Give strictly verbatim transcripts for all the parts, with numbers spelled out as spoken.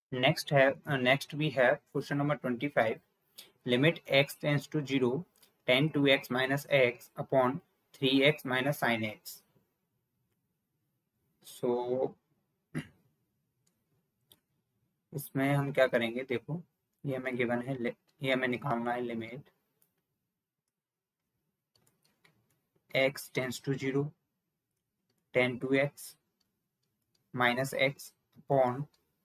Next have uh, next we have question number twenty-five. Limit x tends to zero, tan two x minus x upon three x minus sin x. So इसमें हम क्या करेंगे, देखो ये हमें given है, ये हमें निकालना है limit x tends to zero, tan two x minus x upon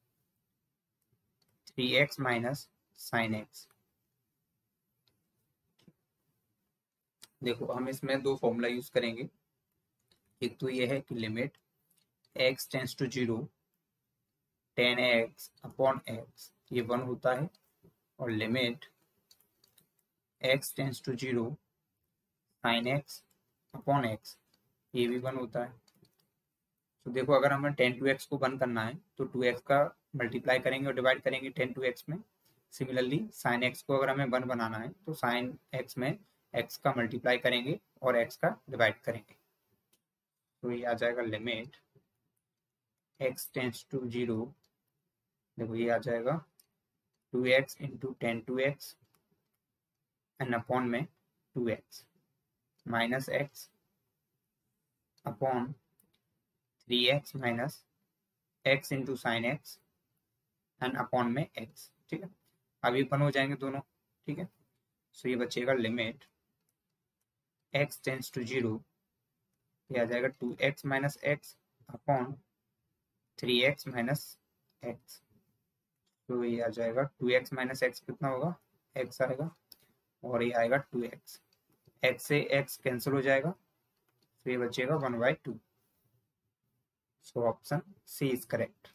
three x minus sine x. देखो हम इसमें दो फॉर्मूला यूज करेंगे. एक तो ये है कि limit x tends to zero, tan x upon x ये वन होता है, और limit x tends to zero sine x upon x ये भी वन होता है. तो देखो अगर हमें टेन टू एक्स को वन करना है तो टू एक्स का मल्टीप्लाई करेंगे और डिवाइड करेंगे टेन टू एक्स में. सिमिलरली साइन एक्स को अगर हमें वन बनाना है तो साइन एक्स में एक्स का मल्टीप्लाई करेंगे और एक्स का डिवाइड करेंगे. तो ये आ जाएगा limit x tends to zero, देखो ये आ जाएगा two x into tan two x and upon में two x minus x upon three x minus x into sine x and upon में एक्स. ठीक है, अब ये वन हो जाएंगे दोनों. ठीक है, सो ये बचेगा limit x tends to zero, ये आ जाएगा two x minus x upon three x minus x. तो ये आ जाएगा टू एक्स माइनस एक्स कितना होगा, x आएगा, और ये आएगा टू एक्स. x से x कैंसिल हो जाएगा, तो ये बचेगा one by two. So option C is correct.